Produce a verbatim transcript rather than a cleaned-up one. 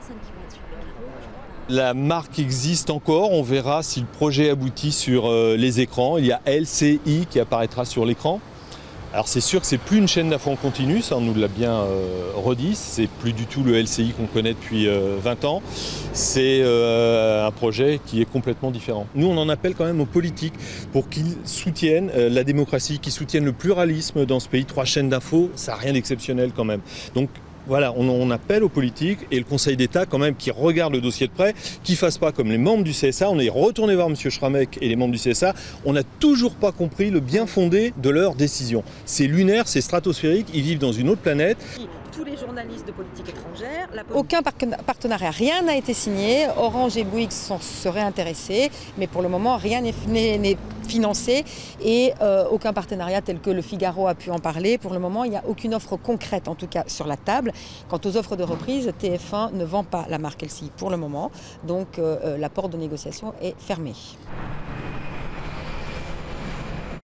personnes qui vont être sur le carreau. La marque existe encore, on verra si le projet aboutit sur euh, les écrans. Il y a L C I qui apparaîtra sur l'écran. Alors c'est sûr que c'est plus une chaîne d'info en continu, ça on nous l'a bien euh, redit, c'est plus du tout le L C I qu'on connaît depuis euh, vingt ans, c'est euh, un projet qui est complètement différent. Nous on en appelle quand même aux politiques pour qu'ils soutiennent euh, la démocratie, qu'ils soutiennent le pluralisme dans ce pays. Trois chaînes d'info, ça n'a rien d'exceptionnel quand même. Donc voilà, on, on appelle aux politiques et le Conseil d'État quand même qui regarde le dossier de près, qui ne fasse pas comme les membres du C S A. On est retourné voir M. Schrammeck et les membres du C S A. On n'a toujours pas compris le bien fondé de leur décision. C'est lunaire, c'est stratosphérique, ils vivent dans une autre planète. Tous les journalistes de politique étrangère... La... Aucun partenariat, rien n'a été signé. Orange et Bouygues s'en seraient intéressés, mais pour le moment, rien n'est financé et euh, aucun partenariat tel que le Figaro a pu en parler. Pour le moment, il n'y a aucune offre concrète, en tout cas sur la table. Quant aux offres de reprise, T F un ne vend pas la marque L C I pour le moment, donc euh, la porte de négociation est fermée.